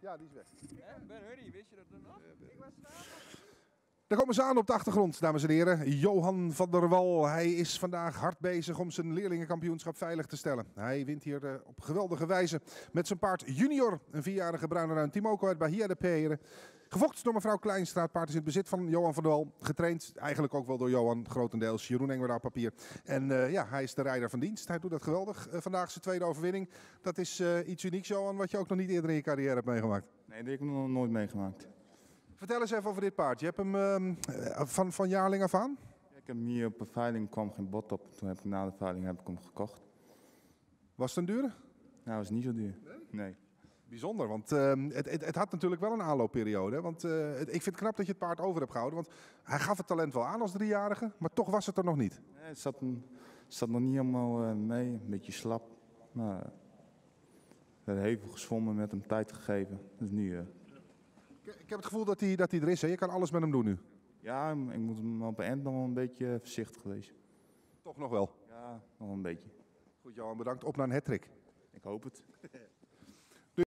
Ja, die is weg. Ben Hurry, wist je dat nog? Ik was Daar komen ze aan op de achtergrond, dames en heren. Johan van der Wal, hij is vandaag hard bezig om zijn leerlingenkampioenschap veilig te stellen. Hij wint hier op geweldige wijze met zijn paard Junior, een 4-jarige bruine ruin Timoko uit Bahia de Pere. Gefokt door mevrouw Kleinstra. Het paard is in het bezit van Johan van der Wal. Getraind eigenlijk ook wel door Johan, grotendeels. Jeroen Engwerda op papier. En ja, hij is de rijder van dienst. Hij doet dat geweldig. Vandaag zijn tweede overwinning. Dat is iets unieks, Johan, wat je ook nog niet eerder in je carrière hebt meegemaakt. Nee, dat heb ik nog nooit meegemaakt. Vertel eens even over dit paard. Je hebt hem van jaarling af aan? Ik heb hem hier op een veiling, kwam geen bod op. Toen heb ik na de veiling hem gekocht. Was het een dure? Nou, was niet zo duur. Nee. Bijzonder, want het had natuurlijk wel een aanloopperiode. Hè? Want ik vind het knap dat je het paard over hebt gehouden. Want hij gaf het talent wel aan als 3-jarige, maar toch was het er nog niet. Nee, het zat nog niet helemaal mee, een beetje slap. Maar we hebben hevig gezwommen, met hem tijd gegeven. Dus nu... Ik heb het gevoel dat hij er is. Hè? Je kan alles met hem doen nu. Ja, ik moet hem op een eind nog wel een beetje voorzichtig wezen. Toch nog wel. Ja, nog een beetje. Goed, Johan, bedankt. Op naar een hattrick. Ik hoop het.